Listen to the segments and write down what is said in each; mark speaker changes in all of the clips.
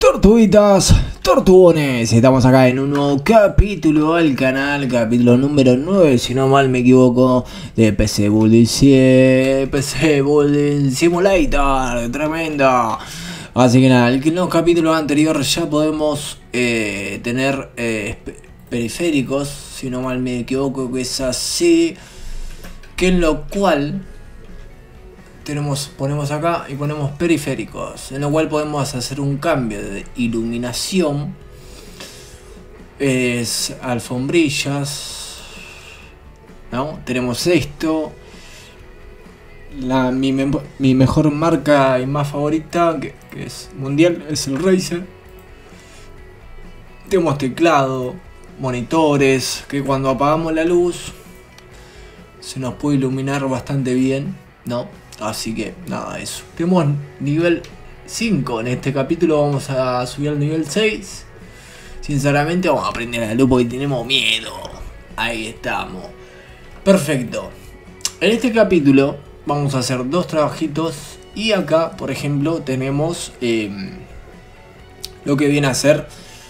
Speaker 1: Tortuguitas, tortugones, estamos acá en un nuevo capítulo al canal, capítulo número 9, si no mal me equivoco, de PC Building Simulator, tremendo. Así que nada, en los capítulos anteriores ya podemos tener periféricos, si no mal me equivoco, que es así, que en lo cual ponemos acá y ponemos periféricos, en lo cual podemos hacer un cambio de iluminación, es alfombrillas, ¿no? Tenemos esto, mi mejor marca y más favorita, que es mundial, es el Razer. Tenemos teclado, monitores, que cuando apagamos la luz se nos puede iluminar bastante bien, ¿no? Así que nada, eso. Tenemos nivel 5 en este capítulo, vamos a subir al nivel 6. Sinceramente vamos a aprender la luz porque tenemos miedo. Ahí estamos. Perfecto. En este capítulo vamos a hacer dos trabajitos. Y acá, por ejemplo, tenemos lo que viene a ser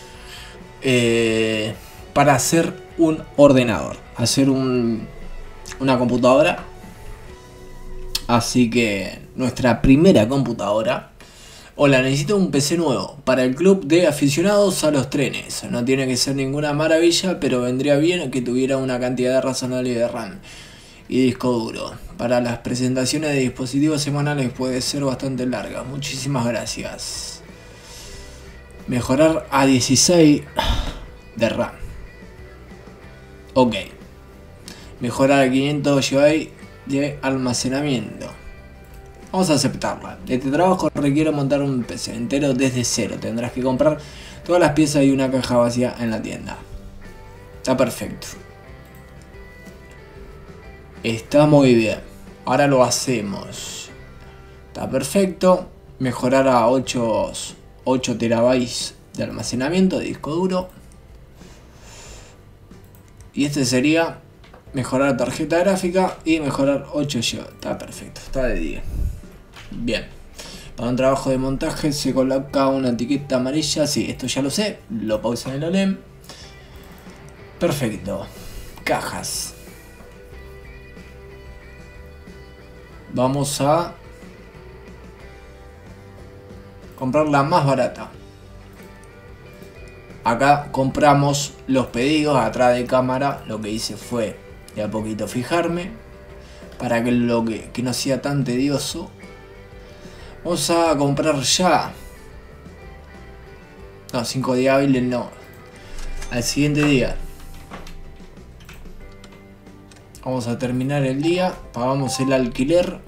Speaker 1: para hacer un ordenador. Hacer una computadora. Así que nuestra primera computadora. Hola, necesito un PC nuevo para el club de aficionados a los trenes. No tiene que ser ninguna maravilla, pero vendría bien que tuviera una cantidad razonable de RAM y disco duro. Para las presentaciones de dispositivos semanales puede ser bastante larga. Muchísimas gracias. Mejorar a 16 de RAM. Ok. Mejorar a 500 GB de almacenamiento. Vamos a aceptarla. Este trabajo requiere montar un PC entero desde cero. Tendrás que comprar todas las piezas y una caja vacía en la tienda. Está perfecto. Está muy bien. Ahora lo hacemos. Está perfecto. Mejorar a 8 terabytes de almacenamiento de disco duro. Y este sería mejorar tarjeta gráfica y mejorar 8 GB. Está perfecto, está de 10. Bien. Para un trabajo de montaje se coloca una etiqueta amarilla. Sí, esto ya lo sé. Lo pausan y lo leen. Perfecto. Cajas. Vamos a comprar la más barata. Acá compramos los pedidos. Atrás de cámara lo que hice fue de a poquito fijarme para que que no sea tan tedioso. Vamos a comprar ya. No, 5 días hábiles no. Al siguiente día. Vamos a terminar el día. Pagamos el alquiler.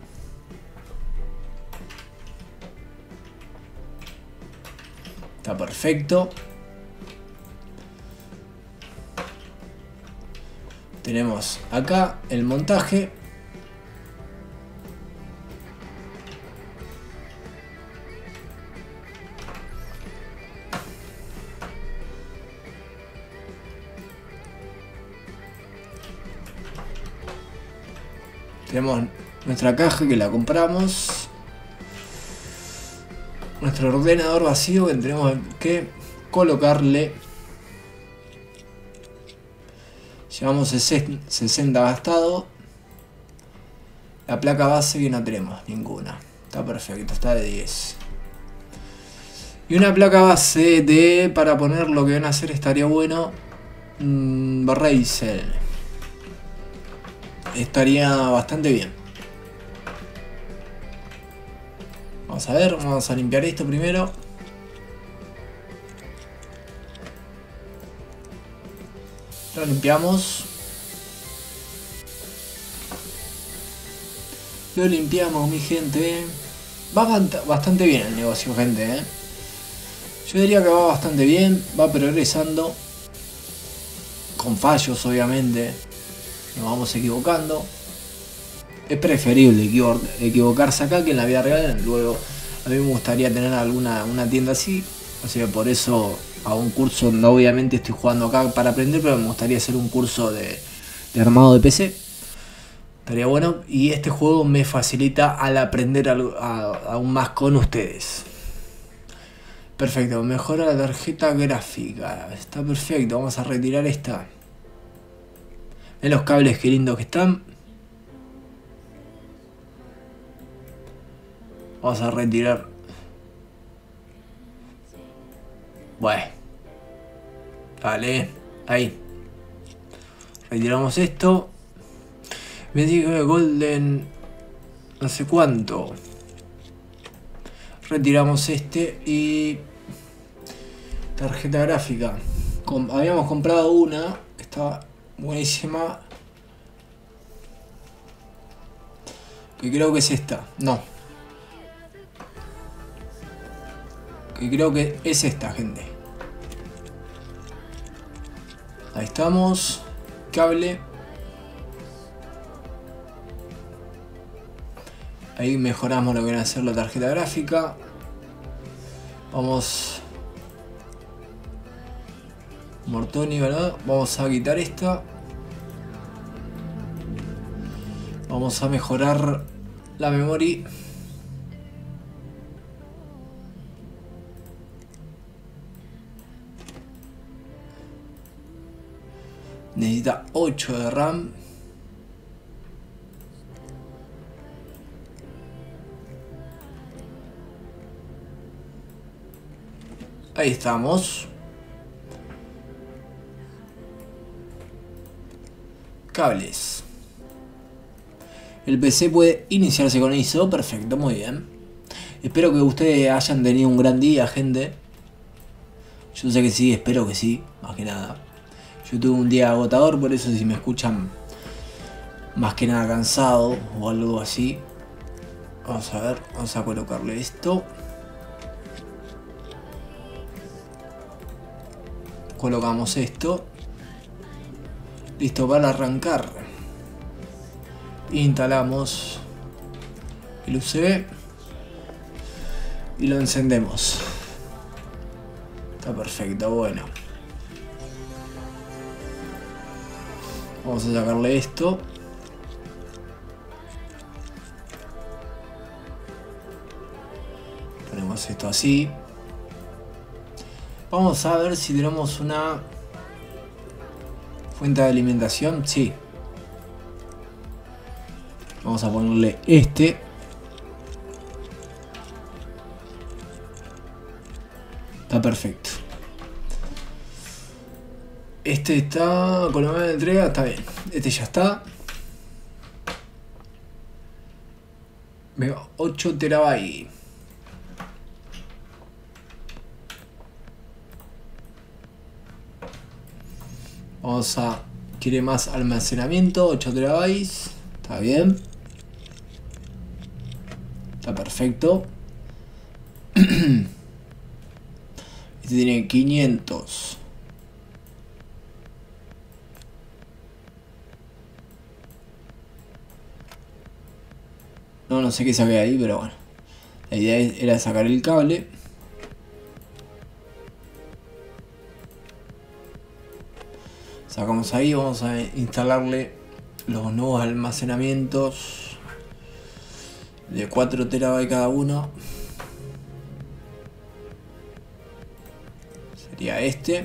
Speaker 1: Está perfecto. Tenemos acá el montaje. Tenemos nuestra caja que la compramos. Nuestro ordenador vacío que tenemos que colocarle. Llevamos 60 gastado. La placa base que no tenemos ninguna. Está perfecto, está de 10. Y una placa base para poner lo que van a hacer estaría bueno. Razer. Estaría bastante bien. Vamos a ver, vamos a limpiar esto primero. Lo limpiamos. Lo limpiamos, mi gente. Va bastante bien el negocio, gente, Yo diría que va bastante bien. Va progresando. Con fallos, obviamente. Nos vamos equivocando. Es preferible equivocarse acá que en la vida real. Luego, a mí me gustaría tener una tienda así. O sea, por eso hago un curso. No, obviamente estoy jugando acá para aprender, pero me gustaría hacer un curso de armado de PC. Estaría bueno. Y este juego me facilita al aprender aún más con ustedes. Perfecto, mejora la tarjeta gráfica. Está perfecto, vamos a retirar esta. Ven los cables, qué lindos que están. Vamos a retirar. Bueno. Vale, ahí. Retiramos esto. Me digo Golden. No sé cuánto. Retiramos este y. Tarjeta gráfica. Habíamos comprado una. Estaba buenísima. Que creo que es esta. No. Que creo que es esta, gente. Ahí estamos. Cable. Ahí mejoramos lo que viene a ser la tarjeta gráfica. Vamos. Mortoni, ¿verdad? Vamos a quitar esta. Vamos a mejorar la memoria. Necesita 8 de RAM. Ahí estamos. Cables. El PC puede iniciarse con ISO. Perfecto, muy bien. Espero que ustedes hayan tenido un gran día, gente. Yo sé que sí, espero que sí, más que nada. Yo tuve un día agotador, por eso si me escuchan más que nada cansado o algo así. Vamos a ver, vamos a colocarle esto. Colocamos esto. Listo para arrancar. Instalamos el USB y lo encendemos. Está perfecto, bueno. Vamos a sacarle esto. Ponemos esto así. Vamos a ver si tenemos una fuente de alimentación. Sí. Vamos a ponerle este. Está perfecto. Este está con la nueva entrega, está bien. Este ya está. Veo 8 terabytes. Vamos a... Quiere más almacenamiento, 8 terabytes. Está bien. Está perfecto. Este tiene 500. No sé qué saqué ahí, pero bueno. La idea era sacar el cable. Sacamos ahí, vamos a instalarle los nuevos almacenamientos de 4 terabytes cada uno. Sería este.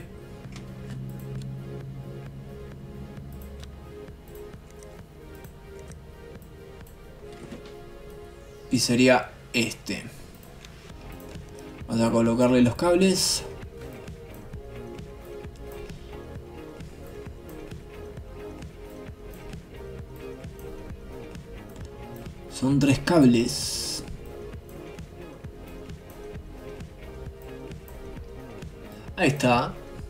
Speaker 1: Y sería este. Vamos a colocarle los cables. Son 3 cables. Ahí está.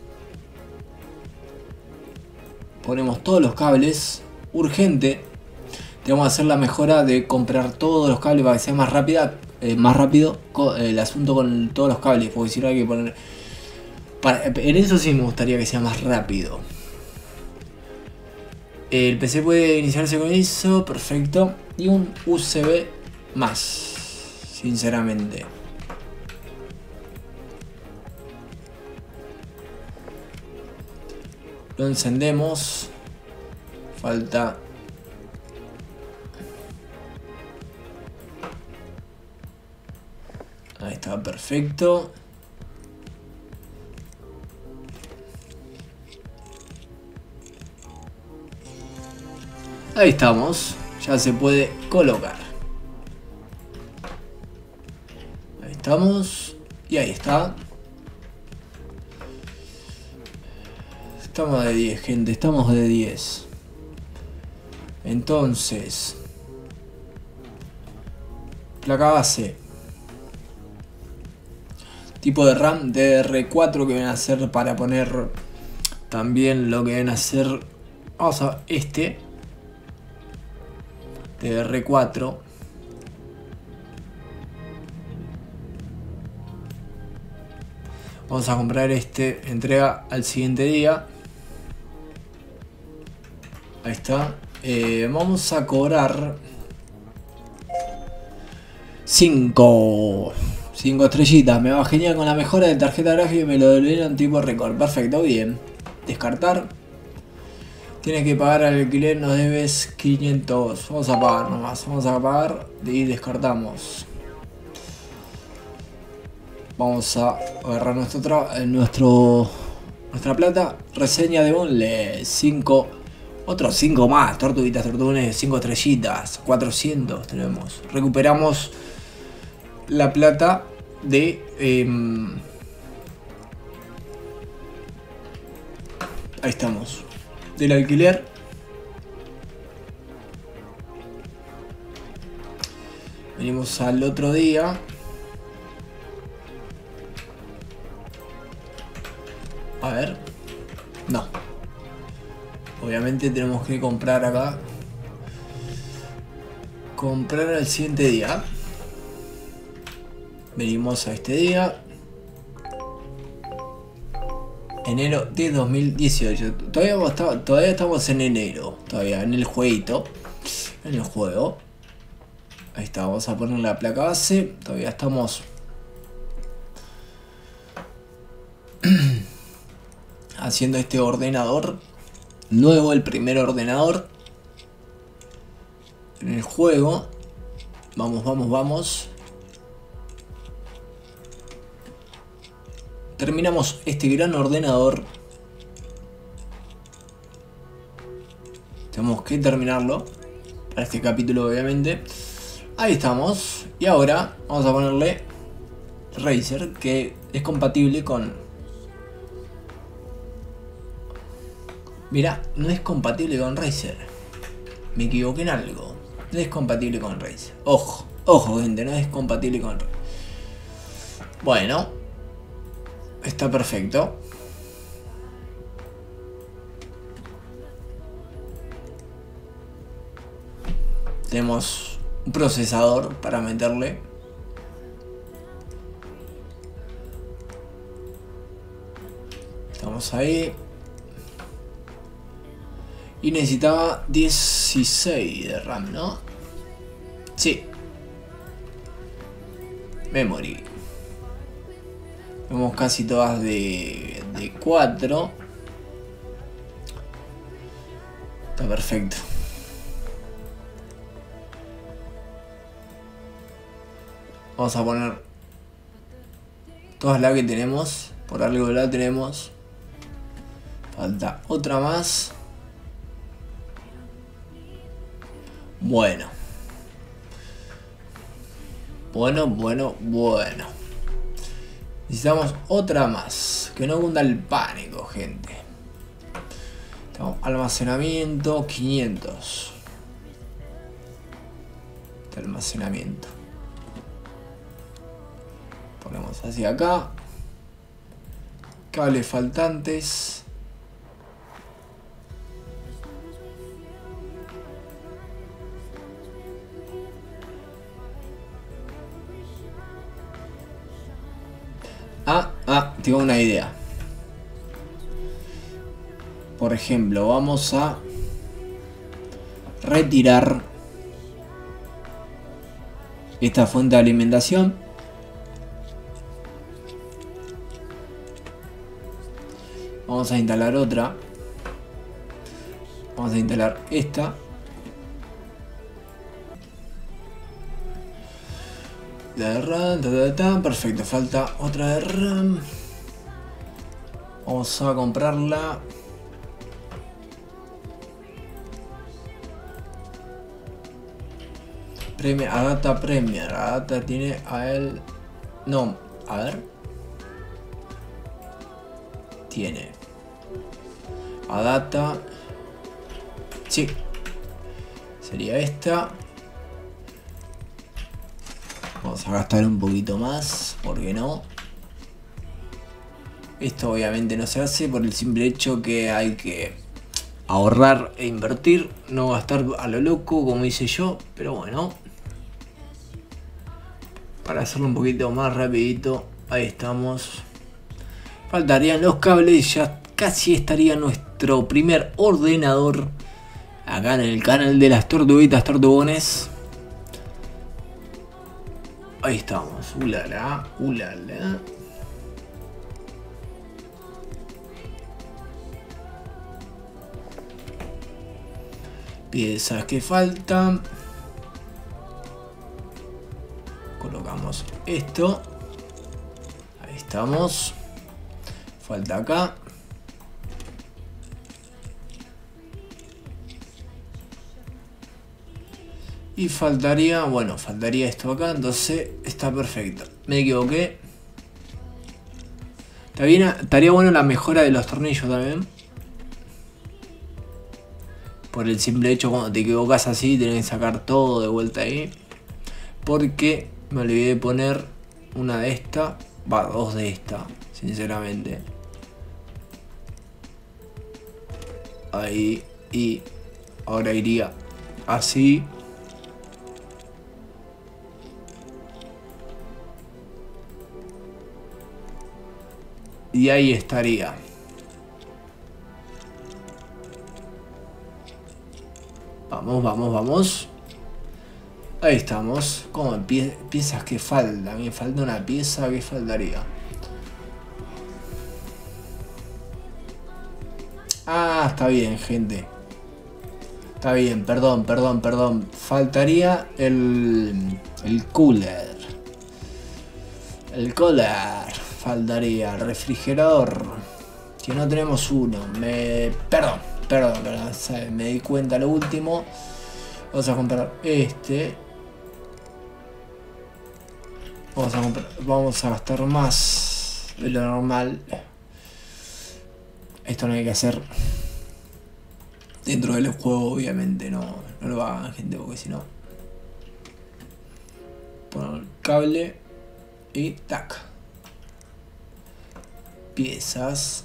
Speaker 1: Ponemos todos los cables. Urgente. Tenemos que hacer la mejora de comprar todos los cables para que sea más rápida, más rápido el asunto con todos los cables. Porque si no hay que poner... en eso sí me gustaría que sea más rápido. El PC puede iniciarse con ISO, perfecto. Y un USB más, sinceramente. Lo encendemos. Falta... Ahí está, perfecto. Ahí estamos. Ya se puede colocar. Ahí estamos. Y ahí está. Estamos de 10, gente. Estamos de 10. Entonces, placa base. Tipo de RAM DDR4 que vienen a hacer para poner también lo que vienen a hacer. Vamos a este DDR4. Vamos a comprar este. Entrega al siguiente día. Ahí está. Vamos a cobrar 5 estrellitas. Me va genial con la mejora de tarjeta gráfica y me lo devolvieron tipo récord. Perfecto, bien. Descartar. Tienes que pagar al alquiler, nos debes 500. Vamos a pagar nomás. Vamos a pagar y descartamos. Vamos a agarrar nuestra plata. Reseña de Bonle. 5. Otros 5 más. Tortuguitas, tortugones. 5 estrellitas. 400 tenemos. Recuperamos la plata de... ahí estamos. Del alquiler. Venimos al otro día. A ver. No. Obviamente tenemos que comprar acá. Comprar al siguiente día. Venimos a este día. Enero de 2018. Todavía estamos en enero. Todavía en el jueguito. En el juego. Ahí está. Vamos a poner la placa base. Todavía estamos haciendo este ordenador nuevo, el primer ordenador en el juego. Vamos. Terminamos este gran ordenador. Tenemos que terminarlo para este capítulo, obviamente. Ahí estamos. Y ahora vamos a ponerle Razer, que es compatible con... Mira, no es compatible con Razer. Me equivoqué en algo. No es compatible con Razer. Ojo, gente, no es compatible con Razer. Bueno. Está perfecto. Tenemos un procesador para meterle. Estamos ahí. Y necesitaba 16 de RAM, ¿no? Sí. Memory. Vemos casi todas de 4. Está perfecto. Vamos a poner todas las que tenemos. Por algo la tenemos. Falta otra más. Bueno. Necesitamos otra más. Que no cunda el pánico, gente. Tenemos almacenamiento 500. Este almacenamiento. Ponemos hacia acá. Cables faltantes. Tengo una idea. Por ejemplo, vamos a retirar esta fuente de alimentación. Vamos a instalar otra. Vamos a instalar esta. La de RAM, perfecto, falta otra de RAM. Vamos a comprarla. Adapta Premier. Adapta tiene a él. No, a ver. Tiene. Adapta. Sí. Sería esta. Vamos a gastar un poquito más. ¿Por qué no? Esto obviamente no se hace por el simple hecho que hay que ahorrar e invertir. No gastar a lo loco como hice yo. Pero bueno. Para hacerlo un poquito más rapidito. Ahí estamos. Faltarían los cables y ya casi estaría nuestro primer ordenador acá en el canal de las tortuguitas tortugones. Ahí estamos. Ulala, ulala. Piezas que faltan. Colocamos esto. Ahí estamos. Falta acá. Y faltaría, bueno, faltaría esto acá. Entonces está perfecto. Me equivoqué. Estaría bueno la mejora de los tornillos también. Por el simple hecho, cuando te equivocas así, tenés que sacar todo de vuelta ahí. Porque me olvidé de poner una de esta. Va, dos de esta, sinceramente. Ahí. Y ahora iría así. Y ahí estaría. Vamos, vamos, vamos. Ahí estamos. Como piezas que faltan. Me falta una pieza. ¿Qué faltaría? Ah, está bien, gente. Está bien, perdón. Faltaría el cooler. El cooler. Faltaría el refrigerador. Que no tenemos uno. Perdón. Me di cuenta lo último. Vamos a comprar este. Vamos a gastar más de lo normal. Esto no hay que hacer dentro del juego, obviamente. No lo hagan, gente, porque si no. Pongo el cable y tac. Piezas.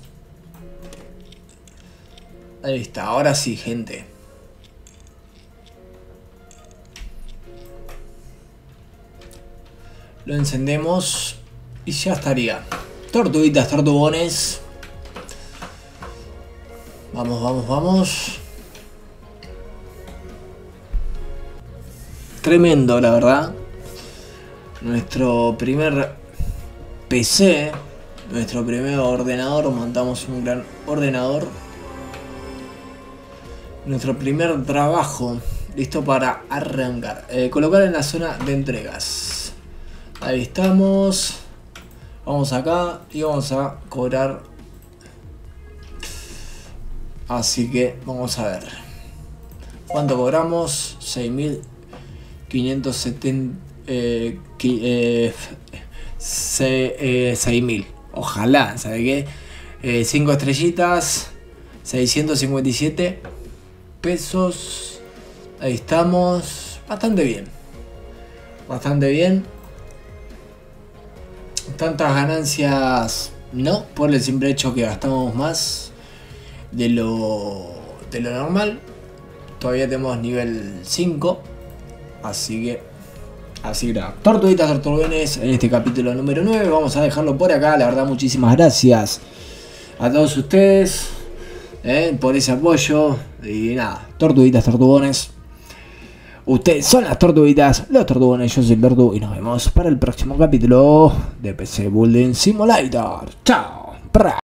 Speaker 1: Ahí está, ahora sí, gente. Lo encendemos y ya estaría. Tortuguitas, tortugones. Vamos. Tremendo, la verdad. Nuestro primer PC. Nuestro primer ordenador. Montamos un gran ordenador. Nuestro primer trabajo. Listo para arrancar. Colocar en la zona de entregas. Ahí estamos. Vamos acá y vamos a cobrar. Así que vamos a ver. ¿Cuánto cobramos? 6.570. 6.000. Ojalá, ¿sabe qué? 5 estrellitas. 657 pesos. Ahí estamos. Bastante bien. Tantas ganancias no, por el simple hecho que gastamos más de lo normal. Todavía tenemos nivel 5. Así que tortuguitas, tortugones, en este capítulo número 9. Vamos a dejarlo por acá. La verdad, muchísimas gracias a todos ustedes por ese apoyo. Y nada, tortuguitas, tortugones. Ustedes son las tortuguitas, los tortugones, yo soy el Tortu. Y nos vemos para el próximo capítulo de PC Building Simulator. Chao.